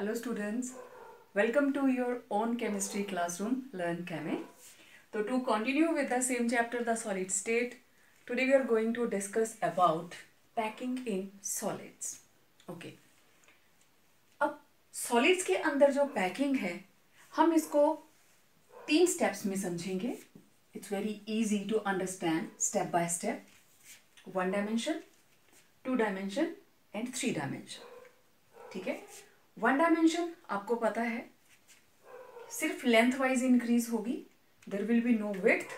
Hello students, welcome to your own chemistry classroom, Learn Chemi. So to continue with the same chapter, the solid state, today we are going to discuss about packing in solids. Okay. अब solids के अंदर जो packing है, हम इसको 3 steps में समझेंगे. It's very easy to understand step by step. 1 dimension, 2 dimension and 3 dimension. ठीक है. 1 डायमेंशन आपको पता है सिर्फ लेंथ वाइज इंक्रीज होगी, there will be no width.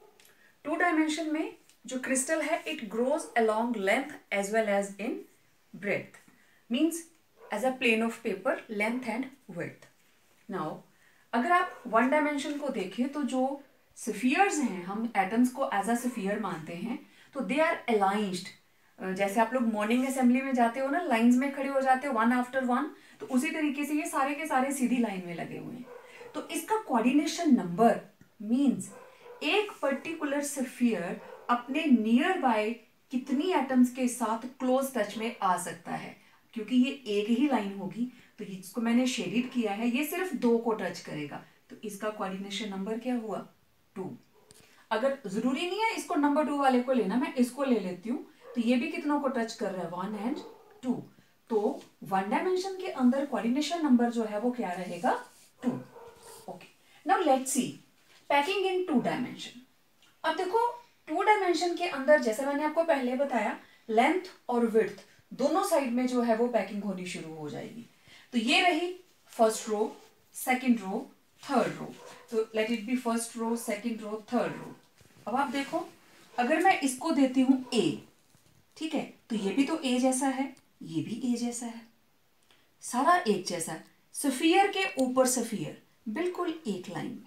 2 dimension में जो क्रिस्टल है it grows along length as well as in breadth, means as a plane of paper length and width. Now अगर आप 1 डायमेंशन को देखें तो जो स्फीयर्स हैं, हम एटम्स को एज अ स्फीयर मानते हैं, तो दे आर अलाइंस्ड. जैसे आप लोग मॉर्निंग असेंबली में जाते हो ना, लाइंस में खड़े हो जाते हो वन आफ्टर वन, तो उसी तरीके से ये सारे के सारे सीधी लाइन में लगे हुए हैं. तो इसका कोऑर्डिनेशन नंबर मींस एक पर्टिकुलर स्फीयर अपने नियर बाय कितनी एटम्स के साथ क्लोज टच में आ सकता है. क्योंकि ये एक ही लाइन होगी तो इसको मैंने शेडेड किया है, ये सिर्फ 2 को टच करेगा, तो इसका कोऑर्डिनेशन नंबर क्या हुआ 2. अगर जरूरी नहीं है इसको नंबर 2 वाले को लेना, मैं इसको ले लेती हूँ, तो ये भी कितनों को टच कर रहा है 1 and 2. तो 1 डायमेंशन के अंदर कोऑर्डिनेशन नंबर जो है वो क्या रहेगा 2. Okay, now let's see packing in 2 dimension. अब देखो 2 डायमेंशन के अंदर जैसे मैंने आपको पहले बताया लेंथ और विड्थ दोनों साइड में जो है वो पैकिंग होनी शुरू हो जाएगी. तो ये रही first row, second row, third row. तो let it be first row, second row, third row. अब आप देखो अगर मैं इसको देती हूं ए, ठीक है, तो ये भी तो ए जैसा है, ये भी ए जैसा है, सारा एक जैसा है. स्फीयर के ऊपर स्फीयर बिल्कुल एक लाइन में,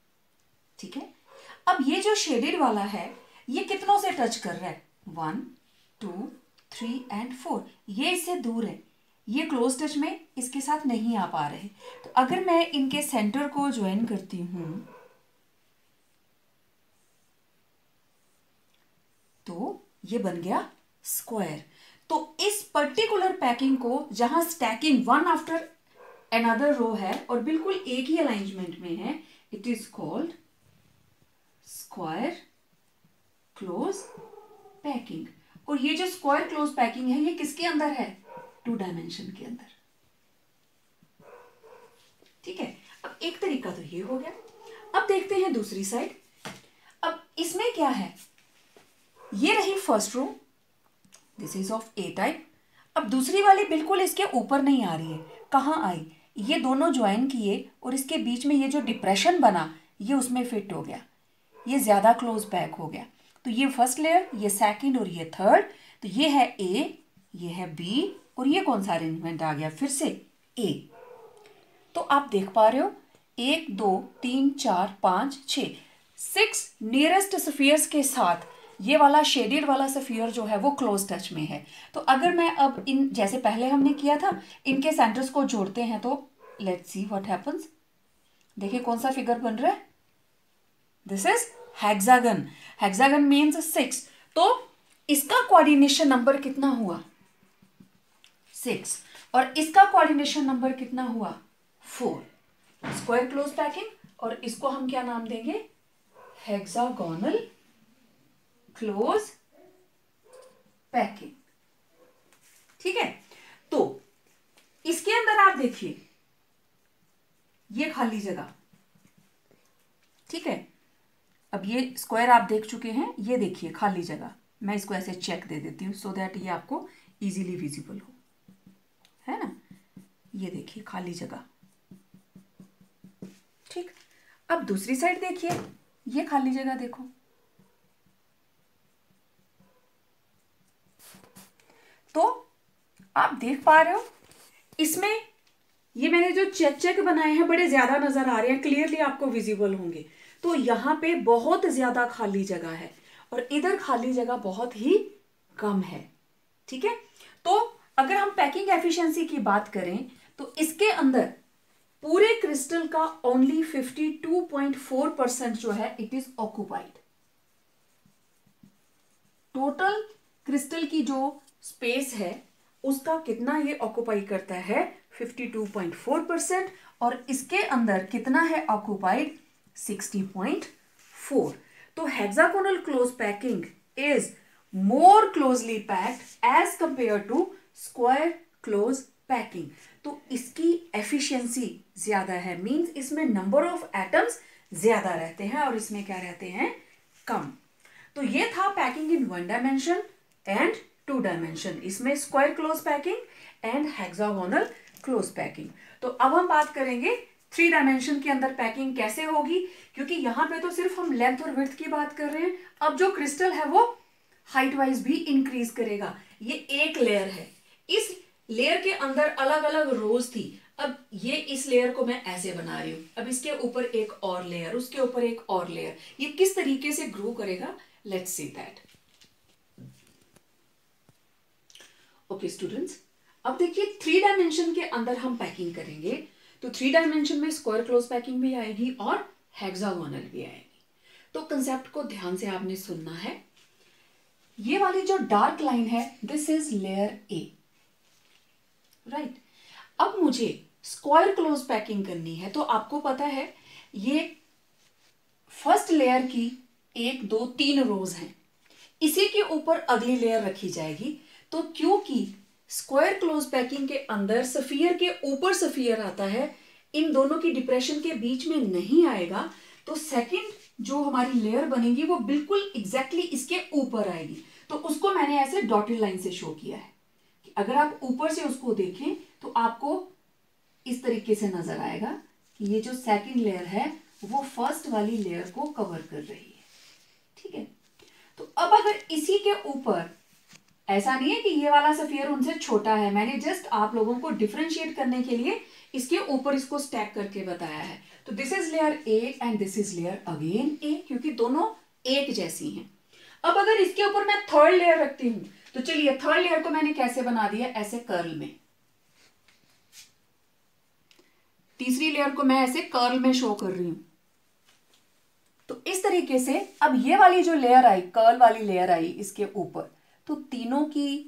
ठीक है. अब ये जो शेडेड वाला है ये कितनों से टच कर रहा है 1 2 3 and 4. ये इससे दूर है, ये क्लोज टच में इसके साथ नहीं आ पा रहे. तो अगर मैं इनके सेंटर को ज्वाइन करती हूं तो ये बन गया स्क्वायर. तो इस पर्टिकुलर पैकिंग को जहां stacking one after another row है और बिल्कुल एक ही अलाइंजमेंट में है, it is called square close packing. और ये जो स्क्वायर क्लोज पैकिंग है ये किसके अंदर है 2 डायमेंशन के अंदर, ठीक है. अब एक तरीका तो ये हो गया. अब देखते हैं दूसरी साइड. अब इसमें क्या है, ये रही first row, this is of A type. अब दूसरी वाली बिल्कुल इसके ऊपर नहीं आ रही है, कहाँ आई, ये दोनों ज्वाइन किए और इसके बीच में ये जो डिप्रेशन बना ये उसमें फिट हो गया, ये ज्यादा क्लोज पैक हो गया. तो ये फर्स्ट लेयर, ये सेकंड और ये थर्ड. तो ये है ए, ये है बी और ये कौन सा अरेंजमेंट आ गया फिर से ए. तो आप देख पा रहे हो 1 2 3 4 5 6 नियरेस्ट स्फीयर्स के साथ ये वाला शेडेड वाला स्फीयर जो है वो क्लोज टच में है. तो अगर मैं अब इन जैसे पहले हमने किया था इनके सेंटर्स को जोड़ते हैं तो लेट्स सी व्हाट हैपेंस. देखिए कौन सा फिगर बन रहा है, this is hexagon. Hexagon means 6. तो इसका कोऑर्डिनेशन नंबर कितना हुआ 6 और इसका कोऑर्डिनेशन नंबर कितना हुआ 4. स्क्वायर क्लोज पैकिंग, और इसको हम क्या नाम देंगे हेक्सागोनल क्लोज पैकिंग, ठीक है. तो इसके अंदर आप देखिए ये खाली जगह, ठीक है. अब ये स्क्वायर आप देख चुके हैं, ये देखिए खाली जगह. मैं इसको ऐसे चेक दे देती हूँ सो दैट ये आपको इजीली विजिबल हो, है ना. ये देखिए खाली जगह, ठीक. अब दूसरी साइड देखिए, ये खाली जगह देखो, तो आप देख पा रहे हो इसमें ये मैंने जो चेक चेक बनाए हैं बड़े ज्यादा नजर आ रहे हैं, क्लियरली आपको विजिबल होंगे. तो यहां पे बहुत ज्यादा खाली जगह है और इधर खाली जगह बहुत ही कम है, ठीक है. तो अगर हम पैकिंग एफिशिएंसी की बात करें तो इसके अंदर पूरे क्रिस्टल का ओनली 52.4% जो है it is occupied. Total crystal की जो स्पेस है उसका कितना ये ऑक्युपाई करता है 52.4% और इसके अंदर कितना है ऑक्यूपाइड 60.4। तो hexagonal close packing is more closely packed as compared to square close packing. तो इसकी एफिशिएंसी ज्यादा है, मींस इसमें नंबर ऑफ एटम्स ज्यादा रहते हैं और इसमें क्या रहते हैं, कम। तो ये था packing in 1 dimension and 2 dimension, इसमें square close packing and hexagonal close packing. तो अब हम बात करेंगे 3 डायमेंशन के अंदर पैकिंग कैसे होगी, क्योंकि यहां पे तो सिर्फ हम लेंथ और विड्थ की बात कर रहे हैं। अब जो क्रिस्टल है वो हाइट वाइज भी इंक्रीज करेगा। ये एक लेयर है, इस लेयर के अंदर अलग अलग रोज थी। अब ये इस लेयर को मैं ऐसे बना रही हूं, अब इसके ऊपर एक और लेयर, उसके ऊपर एक और लेयर, ये किस तरीके से ग्रो करेगा, let's see that. Okay students, अब देखिए 3 डायमेंशन के अंदर हम पैकिंग करेंगे तो 3 डायमेंशन में स्क्वायर क्लोज पैकिंग भी आएगी और हेक्सागोनल भी आएगी। तो कंसेप्ट को ध्यान से आपने सुनना है। ये वाली जो डार्क लाइन है this is layer A, right. अब मुझे स्क्वायर क्लोज पैकिंग करनी है, तो आपको पता है ये फर्स्ट लेयर की 1 2 3 रोज हैं, इसी के ऊपर अगली लेयर रखी जाएगी। तो क्योंकि स्क्वायर क्लोज पैकिंग के अंदर सफियर के ऊपर सफियर आता है, इन दोनों की डिप्रेशन के बीच में नहीं आएगा, तो सेकंड जो हमारी लेयर बनेगी वो बिल्कुल एग्जैक्टली इसके ऊपर आएगी। तो उसको मैंने ऐसे डॉटेड लाइन से शो किया है कि अगर आप ऊपर से उसको देखें तो आपको इस तरीके से नजर आएगा कि ये जो सेकंड लेयर है वो फर्स्ट वाली लेयर को कवर कर रही है, ठीक है। तो अब अगर इसी के ऊपर, ऐसा नहीं है कि ये वाला सफियर उनसे छोटा है, मैंने जस्ट आप लोगों को डिफरेंशिएट करने के लिए इसके ऊपर इसको स्टैक करके बताया है। तो this is layer A and this is layer again A, क्योंकि दोनों एक जैसी हैं। अब अगर इसके ऊपर मैं थर्ड लेयर रखती हूं तो चलिए थर्ड लेयर को मैंने कैसे बना दिया, ऐसे कर्ल में, तीसरी लेयर को मैं ऐसे कर्ल में शो कर रही हूं। तो इस तरीके से अब ये वाली जो लेयर आई, कर्ल वाली लेयर आई इसके ऊपर, तो तीनों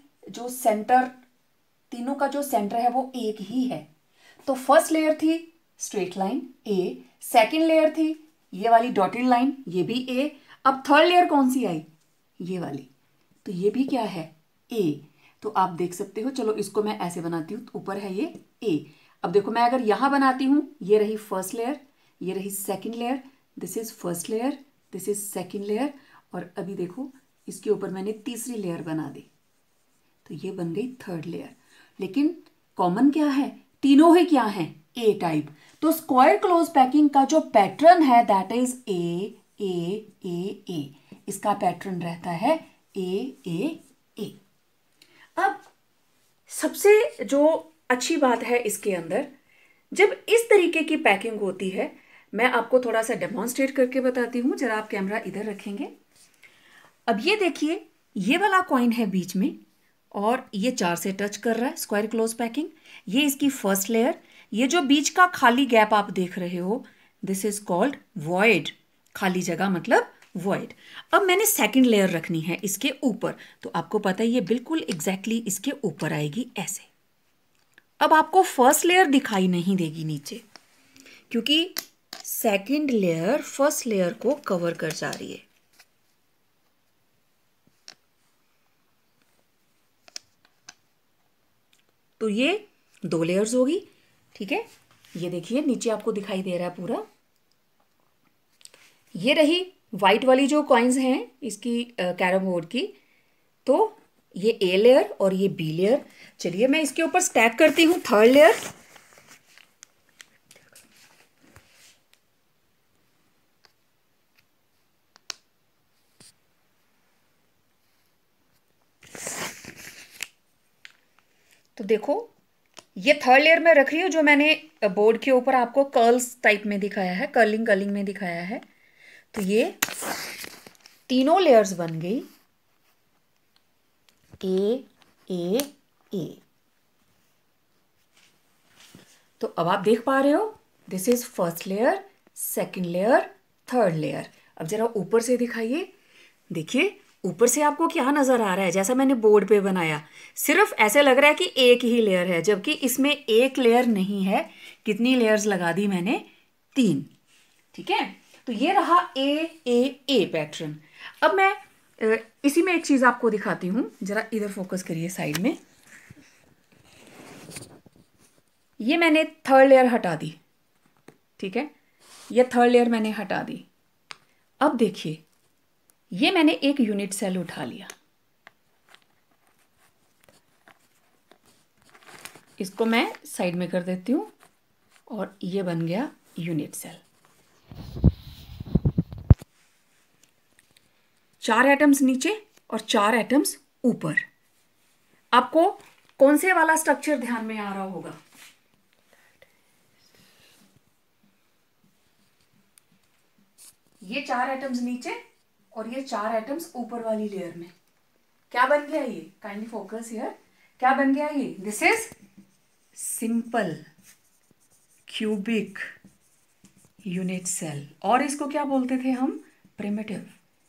का जो सेंटर है वो एक ही है। तो फर्स्ट लेयर थी straight line A, second layer थी ये वाली डॉटेड लाइन, ये भी ए। अब थर्ड लेयर कौन सी आई, ये वाली, तो ये भी क्या है, ए। तो आप देख सकते हो, चलो इसको मैं ऐसे बनाती हूँ, ऊपर है ये ए। अब देखो मैं अगर यहां बनाती हूं, ये रही फर्स्ट लेयर, ये रही second layer, this is first layer, this is second layer, और अभी देखो इसके ऊपर मैंने तीसरी लेयर बना दी, तो ये बन गई थर्ड लेयर। लेकिन कॉमन क्या है, तीनों ही क्या है, ए टाइप। तो स्क्वायर क्लोज पैकिंग का जो पैटर्न है दैट इज ए ए ए ए, इसका पैटर्न रहता है ए ए ए। अब सबसे जो अच्छी बात है इसके अंदर, जब इस तरीके की पैकिंग होती है, मैं आपको थोड़ा सा डेमोन्स्ट्रेट करके बताती हूँ। जरा आप कैमरा इधर रखेंगे। अब ये देखिए, ये वाला कॉइन है बीच में और ये 4 से टच कर रहा है, स्क्वायर क्लोज पैकिंग। ये इसकी फर्स्ट लेयर, ये जो बीच का खाली गैप आप देख रहे हो दिस इज कॉल्ड वॉइड, खाली जगह मतलब वॉइड। अब मैंने सेकंड लेयर रखनी है इसके ऊपर, तो आपको पता है ये बिल्कुल एग्जैक्टली इसके ऊपर आएगी ऐसे। अब आपको फर्स्ट लेयर दिखाई नहीं देगी नीचे, क्योंकि सेकंड लेयर फर्स्ट लेयर को कवर कर जा रही है। तो ये 2 लेयर्स होगी, ठीक है। ये देखिए नीचे आपको दिखाई दे रहा है पूरा। ये रही वाइट वाली जो कॉइन्स हैं इसकी कैरम बोर्ड की, तो ये ए लेयर और ये बी लेयर। चलिए मैं इसके ऊपर स्टैक करती हूँ थर्ड लेयर। तो देखो ये थर्ड लेयर में रख रही हूँ, जो मैंने बोर्ड के ऊपर आपको कर्ल्स टाइप में दिखाया है, कर्लिंग में दिखाया है। तो ये तीनों लेयर्स बन गई ए ए ए। तो अब आप देख पा रहे हो this is first layer, second layer, third layer. अब जरा ऊपर से दिखाइए, देखिए ऊपर से आपको क्या नजर आ रहा है, जैसा मैंने बोर्ड पे बनाया, सिर्फ ऐसे लग रहा है कि एक ही लेयर है, जबकि इसमें एक लेयर नहीं है। कितनी लेयर्स लगा दी मैंने? 3। ठीक है, तो ये रहा ए पैटर्न। अब मैं इसी में एक चीज आपको दिखाती हूं, जरा इधर फोकस करिए साइड में। ये मैंने थर्ड लेयर हटा दी। ठीक है, ये थर्ड लेयर मैंने हटा दी। अब देखिए, ये मैंने एक यूनिट सेल उठा लिया, इसको मैं साइड में कर देती हूं, और ये बन गया यूनिट सेल। 4 एटम्स नीचे और 4 एटम्स ऊपर। आपको कौन से वाला स्ट्रक्चर ध्यान में आ रहा होगा? ये 4 एटम्स नीचे और ये 4 एटम्स ऊपर वाली लेयर में। क्या बन गया ये? Kindly focus here. क्या बन गया ये? This is simple cubic unit cell, और इसको क्या बोलते थे हम? प्रिमिटिव।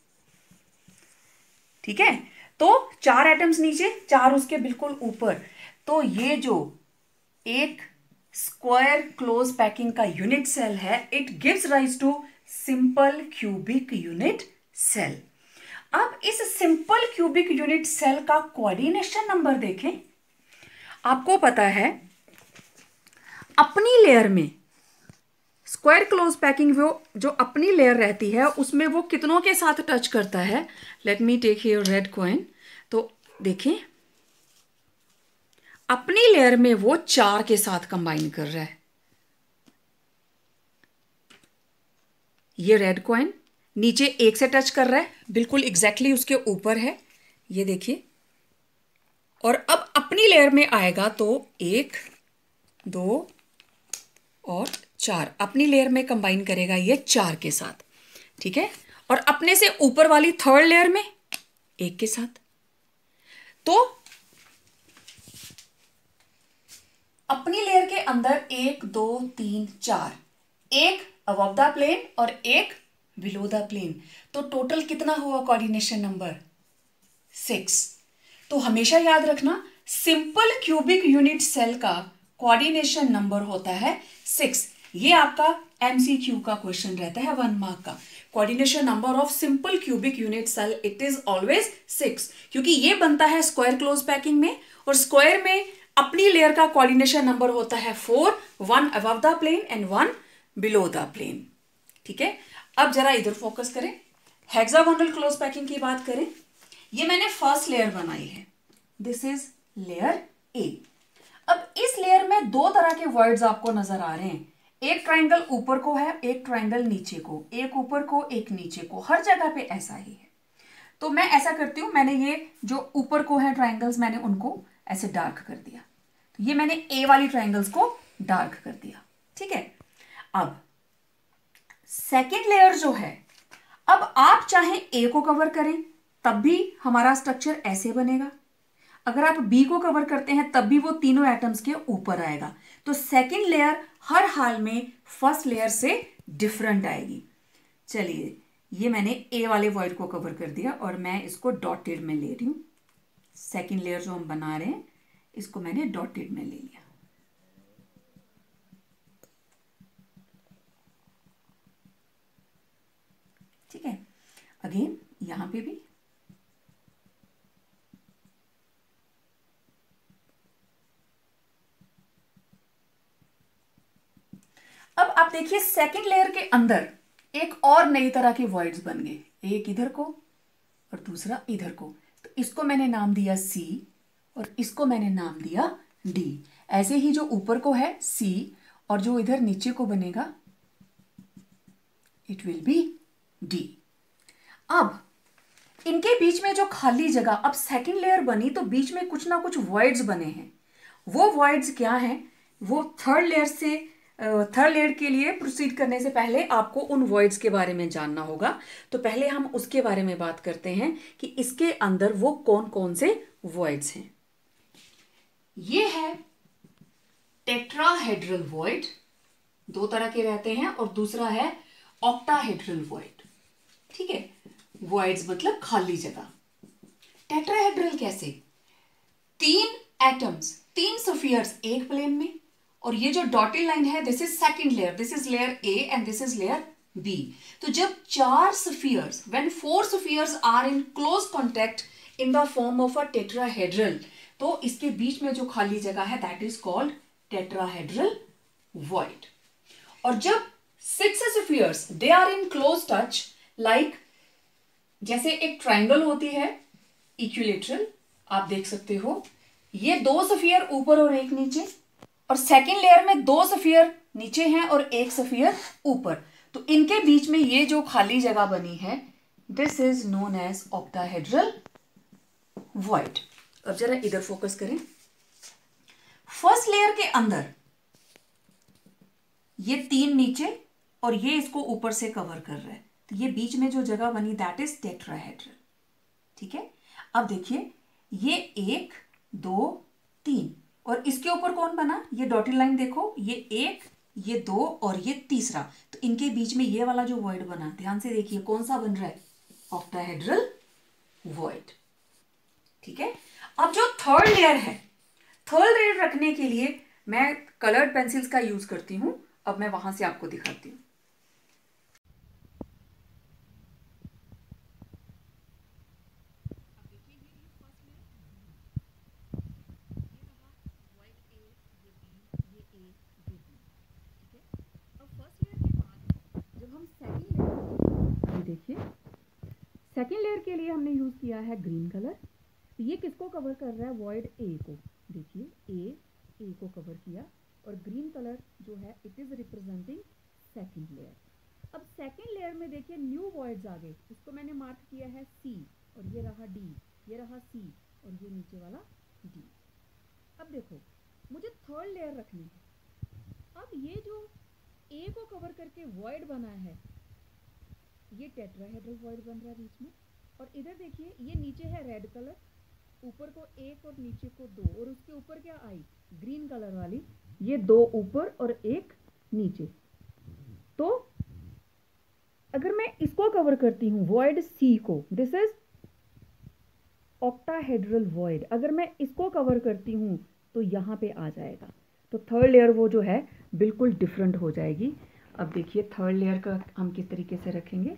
ठीक है, तो 4 एटम्स नीचे, 4 उसके बिल्कुल ऊपर। तो ये जो एक स्क्वायर क्लोज पैकिंग का यूनिट सेल है, it gives rise to simple cubic unit cell. अब इस सिंपल क्यूबिक यूनिट सेल का कोऑर्डिनेशन नंबर देखें। आपको पता है, अपनी लेयर में स्क्वायर क्लोज पैकिंग वो जो अपनी लेयर रहती है उसमें वो कितनों के साथ टच करता है? Let me take here red coin. तो देखें, अपनी लेयर में वो 4 के साथ कंबाइन कर रहा है। ये रेड कॉइन नीचे 1 से टच कर रहा है, बिल्कुल एग्जैक्टली उसके ऊपर है, ये देखिए। और अब अपनी लेयर में आएगा तो 1, 2 और 4 अपनी लेयर में कंबाइन करेगा ये 4 के साथ। ठीक है, और अपने से ऊपर वाली थर्ड लेयर में 1 के साथ। तो अपनी लेयर के अंदर 1, 2, 3, 4, एक अबव द प्लेन और एक बिलो द प्लेन। तो टोटल कितना हुआ कोऑर्डिनेशन नंबर? 6। तो हमेशा याद रखना, सिंपल क्यूबिक यूनिट सेल का कोऑर्डिनेशन नंबर होता है 6। ये आपका एमसीक्यू का क्वेश्चन रहता है 1 मार्क का। Coordination number of simple cubic unit cell, it is always 6, क्योंकि ये बनता है स्क्वायर क्लोज पैकिंग में, और स्क्वायर में अपनी लेयर का कोऑर्डिनेशन नंबर होता है 4, 1 above the plane and 1 below the plane. ठीक है, अब जरा इधर फोकस करें। हेक्सागोनल क्लोज पैकिंग की बात करें, ये मैंने फर्स्ट लेयर बनाई है, दिस इज लेयर ए। अब इस लेयर में 2 तरह के वर्ड्स आपको नजर आ रहे हैं। एक ट्राइंगल ऊपर को है, एक ट्राइंगल नीचे को, एक ऊपर को एक नीचे को, हर जगह पे ऐसा ही है। तो मैं ऐसा करती हूं, मैंने ये जो ऊपर को है ट्राइंगल्स, मैंने उनको ऐसे डार्क कर दिया। तो ये मैंने ए वाली ट्राइंगल्स को डार्क कर दिया। ठीक है, अब सेकेंड लेयर जो है, अब आप चाहे ए को कवर करें तब भी हमारा स्ट्रक्चर ऐसे बनेगा, अगर आप बी को कवर करते हैं तब भी वो तीनों एटम्स के ऊपर आएगा। तो सेकेंड लेयर हर हाल में फर्स्ट लेयर से डिफरेंट आएगी। चलिए, ये मैंने ए वाले वर्ड को कवर कर दिया और मैं इसको डॉटेड में ले रही हूं। सेकेंड लेयर जो हम बना रहे हैं इसको मैंने डॉटेड में ले लिया। ठीक है, अगेन यहां पे भी अब आप देखिए, सेकेंड लेयर के अंदर एक और नई तरह के वर्ड्स बन गए, एक इधर को और दूसरा इधर को। तो इसको मैंने नाम दिया सी और इसको मैंने नाम दिया डी। ऐसे ही जो ऊपर को है सी और जो इधर नीचे को बनेगा इट विल बी डी। अब इनके बीच में जो खाली जगह, अब सेकेंड लेयर बनी तो बीच में कुछ ना कुछ वर्ड्स बने हैं। वो वर्ड्स क्या हैं? वो थर्ड लेयर के लिए प्रोसीड करने से पहले आपको उन वर्ड्स के बारे में जानना होगा। तो पहले हम उसके बारे में बात करते हैं कि इसके अंदर वो कौन कौन से वर्ड्स हैं। ये है टेट्राहेड्रल वॉइड, 2 तरह के रहते हैं, और दूसरा है ऑक्टाहेड्रल वॉइड। ठीक है, वॉइड्स मतलब खाली जगह। टेट्राहेड्रल कैसे? 3 एटम्स, 3 स्फीयर्स एक प्लेन में, और ये जो डॉटेड लाइन है this is second layer, this is layer A and this is layer B. तो जब 4 spheres, when 4 spheres are in close contact in the form of a tetrahedral, तो इसके बीच में जो खाली जगह है that is called tetrahedral void. और जब 6 spheres they are in close touch, like जैसे एक ट्राइंगल होती है इक्विलेटरल, आप देख सकते हो ये 2 स्फीयर ऊपर और एक नीचे, और सेकेंड लेयर में 2 स्फीयर नीचे हैं और 1 स्फीयर ऊपर, तो इनके बीच में ये जो खाली जगह बनी है this is known as octahedral void. अब जरा इधर फोकस करें। फर्स्ट लेयर के अंदर ये 3 नीचे और ये इसको ऊपर से कवर कर रहा है, तो ये बीच में जो जगह बनी दैट इज टेट्राहेड्रल। ठीक है, अब देखिए ये 1 2 3 और इसके ऊपर कौन बना, ये डॉटेड लाइन देखो, ये 1 ये 2 और ये तीसरा, तो इनके बीच में ये वाला जो वॉइड बना, ध्यान से देखिए कौन सा बन रहा है, ऑक्टाहेड्रल वॉइड। ठीक है, अब जो थर्ड लेयर है, थर्ड लेयर रखने के लिए मैं कलर्ड पेंसिल्स का यूज करती हूं। अब मैं वहां से आपको दिखाती हूं। देखिए सेकेंड लेयर के लिए हमने यूज किया है ग्रीन कलर। तो ये किसको कवर कर रहा है, वॉइड ए को। देखिए ए को कवर किया, और ग्रीन कलर जो है it is representing second layer. अब सेकेंड लेयर में देखिए न्यू वॉइड्स आ गए, इसको मैंने मार्क किया है सी, और ये रहा डी, ये रहा सी, और ये नीचे वाला डी। अब देखो मुझे थर्ड लेयर रखनी है। अब ये जो ए को कवर करके वॉइड बना है ये टेट्राहेड्रल वॉइड बन रहा है बीच में, और इधर देखिए ये नीचे है रेड कलर, ऊपर को 1 और नीचे को 2, और उसके ऊपर क्या आई, ग्रीन कलर वाली, ये 2 ऊपर और 1 नीचे। तो अगर मैं इसको कवर करती हूं वॉइड सी को, दिस इज ऑक्टाहेड्रल वॉइड, अगर मैं इसको कवर करती हूं तो यहां पे आ जाएगा। तो थर्ड लेयर वो जो है बिल्कुल डिफरेंट हो जाएगी। अब देखिए थर्ड लेयर का हम किस तरीके से रखेंगे।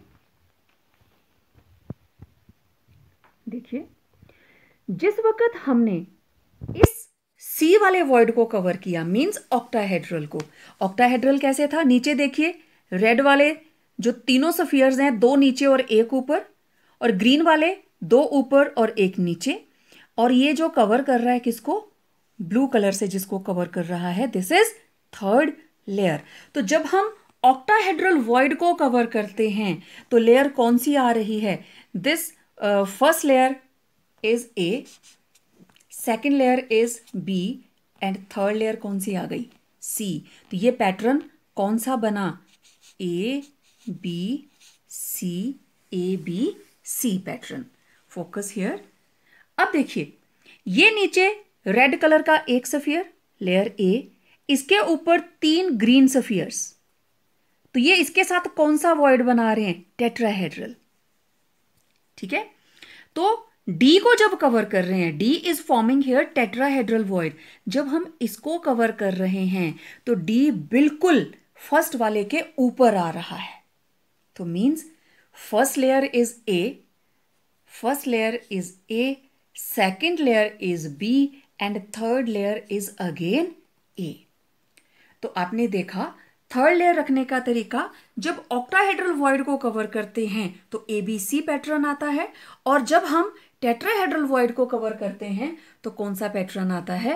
देखिए जिस वक्त हमने इस सी वाले वॉइड को कवर किया मींस ऑक्टाहेड्रल को, ऑक्टाहेड्रल कैसे था, नीचे देखिए रेड वाले जो तीनों स्फीयर्स हैं 2 नीचे और 1 ऊपर, और ग्रीन वाले 2 ऊपर और 1 नीचे, और ये जो कवर कर रहा है किसको, ब्लू कलर से जिसको कवर कर रहा है दिस इज थर्ड लेयर। तो जब हम ऑक्टाहेड्रल वॉइड को कवर करते हैं तो लेयर कौन सी आ रही है, this first layer is A, second layer is B, and third layer कौन सी आ गई, सी। तो ये पैटर्न कौन सा बना, A B C, A B C pattern. Focus here. अब देखिए ये नीचे रेड कलर का एक स्फीयर लेयर ए, इसके ऊपर 3 ग्रीन स्फीयर्स, तो ये इसके साथ कौन सा वॉइड बना रहे हैं, टेट्राहेड्रल। ठीक है, तो डी को जब कवर कर रहे हैं, D is forming here tetrahedral void, जब हम इसको कवर कर रहे हैं तो डी बिल्कुल फर्स्ट वाले के ऊपर आ रहा है। तो means first layer is A, first layer is A, second layer is B, and third layer is again A. तो आपने देखा थर्ड लेयर रखने का तरीका, जब ऑक्टाहेड्रल वॉइड को कवर करते हैं तो ABC पैटर्न आता है, और जब हम टेट्राहेड्रल वॉइड को कवर करते हैं तो कौन सा पैटर्न आता है,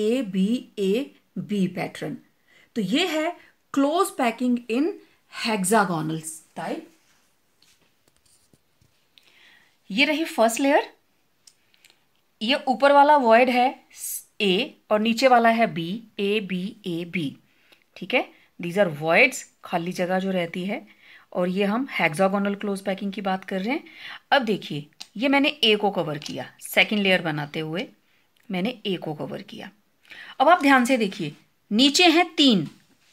ABAB पैटर्न। तो ये है close packing in hexagonal type. ये रही फर्स्ट लेयर, ये ऊपर वाला वॉइड है A और नीचे वाला है B, ABAB। ठीक है, दीज आर वॉइड्स, खाली जगह जो रहती है, और ये हम हेक्सागोनल क्लोज पैकिंग की बात कर रहे हैं। अब देखिए ये मैंने ए को कवर किया, सेकेंड लेयर बनाते हुए मैंने ए को कवर किया। अब आप ध्यान से देखिए नीचे हैं 3,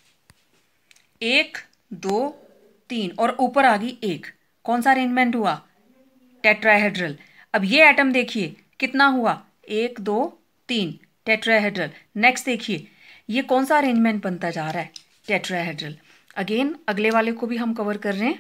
1 2 3, और ऊपर आ गई 1, कौन सा अरेंजमेंट हुआ, टेट्राहेड्रल। अब ये एटम देखिए कितना हुआ, 1 2 3 टेट्राहेड्रल। नेक्स्ट देखिए ये कौन सा अरेंजमेंट बनता जा रहा है, टेट्राहेड्रल। अगेन अगले वाले को भी हम कवर कर रहे हैं।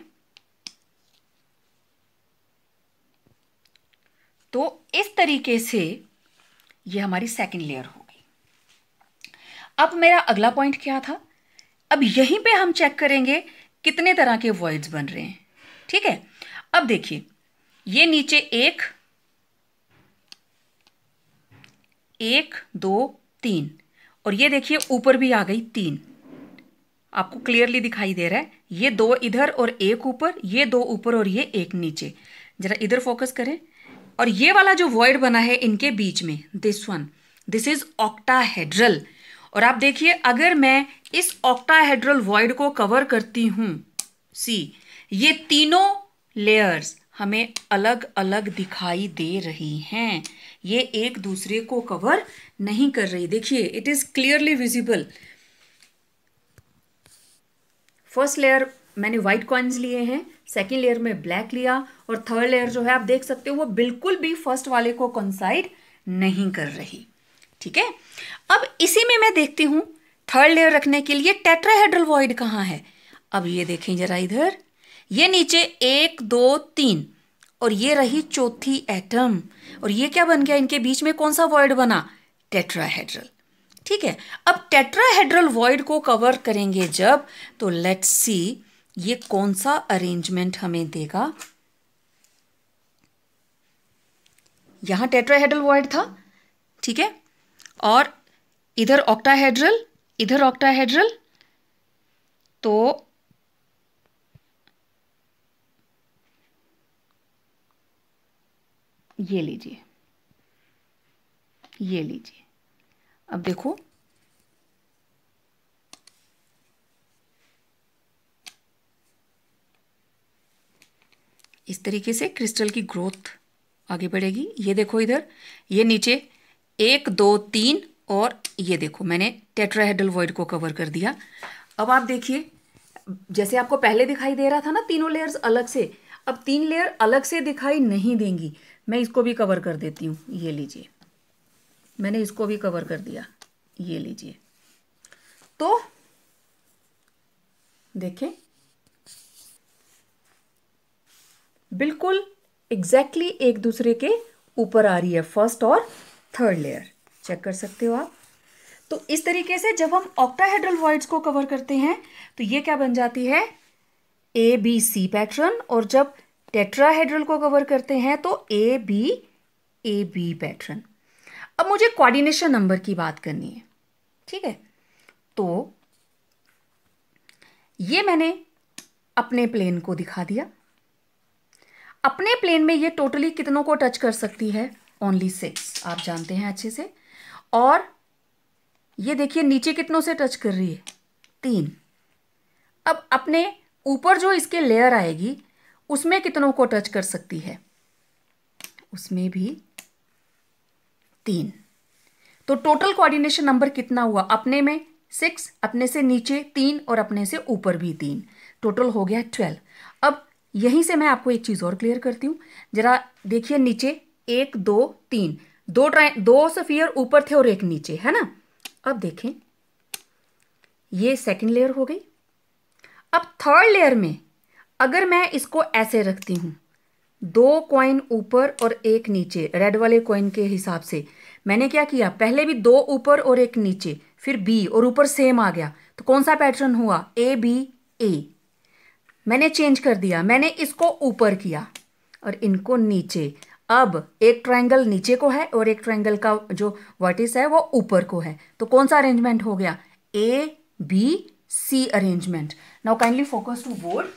तो इस तरीके से ये हमारी सेकेंड लेयर हो गई। अब मेरा अगला पॉइंट क्या था, अब यहीं पे हम चेक करेंगे कितने तरह के वॉइड्स बन रहे हैं। ठीक है, अब देखिए ये नीचे 1 1 2 3 और ये देखिए ऊपर भी आ गई 3। आपको क्लियरली दिखाई दे रहा है, ये 2 इधर और 1 ऊपर, ये 2 ऊपर और ये 1 नीचे। जरा इधर फोकस करें, और ये वाला जो वॉइड बना है इनके बीच में, this one, this is octahedral. और आप देखिए अगर मैं इस ऑक्टाहेड्रल वॉइड को कवर करती हूं, सी ये तीनों लेयर्स हमें अलग अलग दिखाई दे रही हैं, ये एक दूसरे को कवर नहीं कर रही। देखिए it is clearly visible. First layer मैंने व्हाइट कॉइन्स लिए हैं, सेकेंड लेयर में ब्लैक लिया, और थर्ड लेयर जो है आप देख सकते हो वो बिल्कुल भी फर्स्ट वाले को कोइंसाइड नहीं कर रही। ठीक है, अब इसी में मैं देखती हूं थर्ड लेयर रखने के लिए टेट्राहेड्रल वॉइड कहाँ है। अब ये देखें जरा इधर, ये नीचे 1 2 3 और ये रही चौथी एटम, और ये क्या बन गया, इनके बीच में कौन सा वॉइड बना, टेट्राहेड्रल। ठीक है, अब टेट्राहेड्रल वॉइड को कवर करेंगे जब, तो लेट्स सी ये कौन सा अरेंजमेंट हमें देगा। यहां टेट्राहेड्रल वॉइड था, ठीक है, और इधर ऑक्टाहेड्रल, इधर ऑक्टाहेड्रल, तो ये लीजिए, ये लीजिए। अब देखो इस तरीके से क्रिस्टल की ग्रोथ आगे बढ़ेगी। ये देखो इधर, ये नीचे 1 2 3 और ये देखो मैंने टेट्राहेड्रल वॉइड को कवर कर दिया। अब आप देखिए जैसे आपको पहले दिखाई दे रहा था ना तीनों लेयर्स अलग से, अब 3 लेयर अलग से दिखाई नहीं देंगी। मैं इसको भी कवर कर देती हूँ, ये लीजिए, मैंने इसको भी कवर कर दिया, ये लीजिए। तो देखें बिल्कुल एग्जैक्टली एक दूसरे के ऊपर आ रही है फर्स्ट और थर्ड लेयर, चेक कर सकते हो आप। तो इस तरीके से जब हम ऑक्टाहेड्रल वॉइड्स को कवर करते हैं तो ये क्या बन जाती है, ABC पैटर्न, और जब टेट्राहेड्रल को कवर करते हैं तो AB पैटर्न। अब मुझे कोऑर्डिनेशन नंबर की बात करनी है, ठीक है। तो ये मैंने अपने प्लेन को दिखा दिया। अपने प्लेन में ये टोटली कितनों को टच कर सकती है, ओनली 6, आप जानते हैं अच्छे से। और ये देखिए नीचे कितनों से टच कर रही है, 3। अब अपने ऊपर जो इसके लेयर आएगी उसमें कितनों को टच कर सकती है, उसमें भी 3। तो टोटल कोऑर्डिनेशन नंबर कितना हुआ, अपने में 6, अपने से नीचे 3 और अपने से ऊपर भी 3, टोटल हो गया 12। अब यहीं से मैं आपको एक चीज और क्लियर करती हूं, जरा देखिए नीचे 1 2 3, दो सफियर ऊपर थे और एक नीचे, है ना। अब देखें ये सेकंड लेयर हो गई। अब थर्ड लेयर में अगर मैं इसको ऐसे रखती हूं, 2 कॉइन ऊपर और एक नीचे, रेड वाले कॉइन के हिसाब से मैंने क्या किया, पहले भी 2 ऊपर और एक नीचे, फिर B और ऊपर सेम आ गया, तो कौन सा पैटर्न हुआ, ABA। मैंने चेंज कर दिया, मैंने इसको ऊपर किया और इनको नीचे। अब एक ट्रायंगल नीचे को है और एक ट्रायंगल का जो वर्टिस है वो ऊपर को है, तो कौन सा अरेंजमेंट हो गया, ABC arrangement. Now kindly focus to board.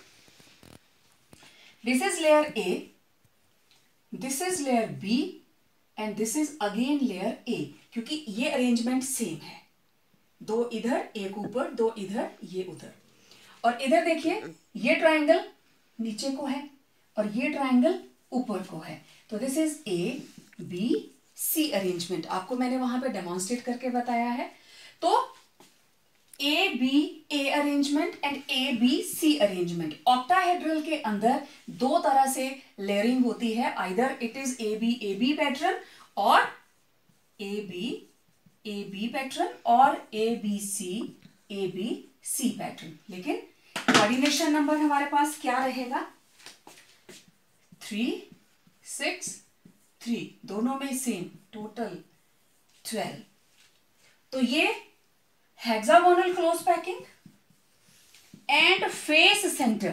This is layer A, this is layer B and this is again layer A, क्योंकि ये अरेंजमेंट सेम है, 2 इधर एक ऊपर, 2 इधर ये उधर। और इधर देखिए ये ट्रायंगल नीचे को है और ये ट्रायंगल ऊपर को है, तो दिस इज ABC अरेंजमेंट। आपको मैंने वहां पे डेमोन्स्ट्रेट करके बताया है। तो A B A arrangement and A B C arrangement. Octahedral के अंदर दो तरह से लेयरिंग होती है, either it is A B pattern और ए बी पैटर्न और ए बी सी पैटर्न। लेकिन कोऑर्डिनेशन नंबर हमारे पास क्या रहेगा? 3 6 3, दोनों में सेम, टोटल 12। तो ये hexagonal close packing and face centered,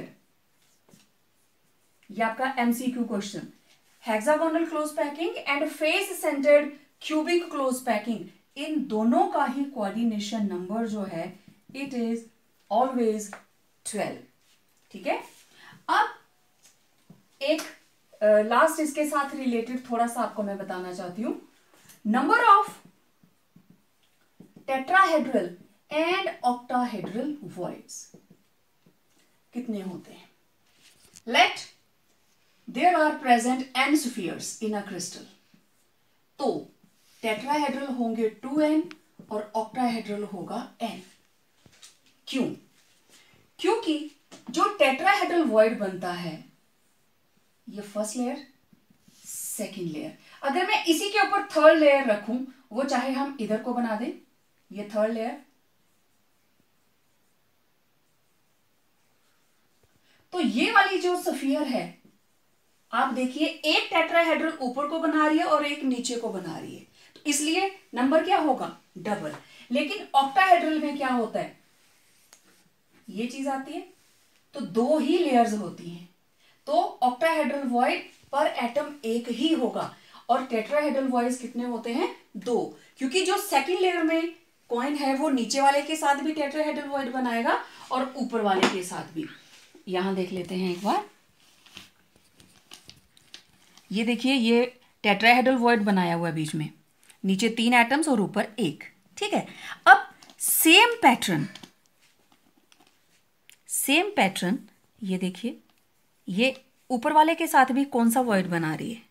ये आपका MCQ question. Hexagonal close packing and face centered cubic close packing, इन दोनों का ही कोऑर्डिनेशन नंबर जो है इट इज ऑलवेज 12। ठीक है। अब एक लास्ट इसके साथ रिलेटेड थोड़ा सा आपको मैं बताना चाहती हूं। Number of tetrahedral and octahedral voids कितने होते हैं? Let there are present n spheres in a crystal, तो टेट्राहेड्रल होंगे 2n और ऑक्टाहेड्रल होगा n। क्यों? क्योंकि जो टेट्राहेड्रल वॉइड बनता है ये फर्स्ट लेयर, सेकंड लेयर, अगर मैं इसी के ऊपर थर्ड लेयर रखूं, वो चाहे हम इधर को बना दें, ये थर्ड लेयर, तो ये वाली जो स्फीयर है आप देखिए एक टेट्राहेड्रल ऊपर को बना रही है और एक नीचे को बना रही है, तो इसलिए नंबर क्या होगा? डबल। लेकिन ऑक्टाहेड्रल में क्या होता है? ये चीज आती है तो दो ही लेयर्स होती हैं, तो ऑक्टाहेड्रल वॉइड पर एटम एक ही होगा और टेट्राहेड्रल वॉइड्स कितने होते हैं? 2, क्योंकि जो सेकंड लेयर में कॉइन है वो नीचे वाले के साथ भी टेट्राहेड्रल वॉइड बनाएगा और ऊपर वाले के साथ भी। यहां देख लेते हैं एक बार, ये देखिए ये टेट्राहेड्रल वॉइड बनाया हुआ है, बीच में नीचे 3 एटम्स और ऊपर 1। ठीक है। अब सेम पैटर्न ये देखिए, ये ऊपर वाले के साथ भी कौन सा वॉइड बना रही है?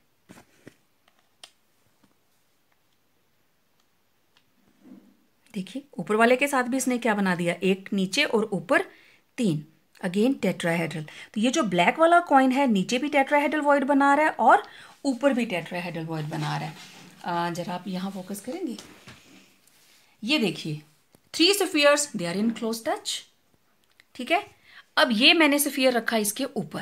देखिए ऊपर वाले के साथ भी इसने क्या बना दिया? 1 नीचे और ऊपर 3, अगेन टेट्राहेड्रल। तो ये जो ब्लैक वाला कॉइन है नीचे भी टेट्राहेड्रल वॉइड बना रहा है और ऊपर भी टेट्राहेड्रल वॉइड बना रहा है। जरा आप यहां फोकस करेंगे, ये देखिए 3 spheres they are in close touch. ठीक है। अब ये मैंने स्फीयर रखा इसके ऊपर,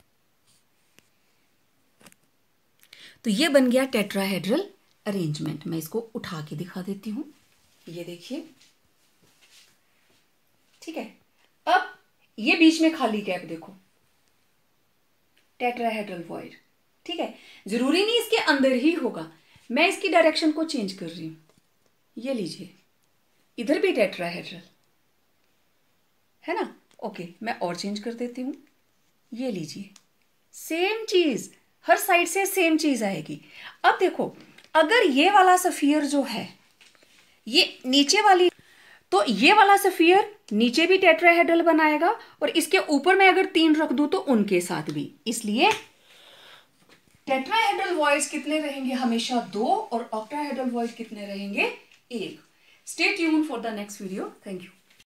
तो ये बन गया टेट्राहेड्रल अरेंजमेंट। मैं इसको उठा के दिखा देती हूं, ये देखिए। ठीक है। अब ये बीच में खाली गैप देखो, टेट्राहेड्रल वॉइड। ठीक है। जरूरी नहीं इसके अंदर ही होगा, मैं इसकी डायरेक्शन को चेंज कर रही हूं। ये लीजिए, इधर भी टेट्राहेड्रल है ना। ओके, मैं और चेंज कर देती हूं। ये लीजिए, सेम चीज, हर साइड से सेम चीज आएगी। अब देखो, अगर ये वाला स्फीयर जो है ये नीचे वाली, तो ये वाला स्फीयर नीचे भी टेट्राहेड्रल बनाएगा और इसके ऊपर मैं अगर 3 रख दूं तो उनके साथ भी। इसलिए टेट्राहेड्रल वॉइड्स कितने रहेंगे? हमेशा 2 और ऑक्टाहेड्रल वॉइड कितने रहेंगे? 1। Stay tuned for the next video. Thank you.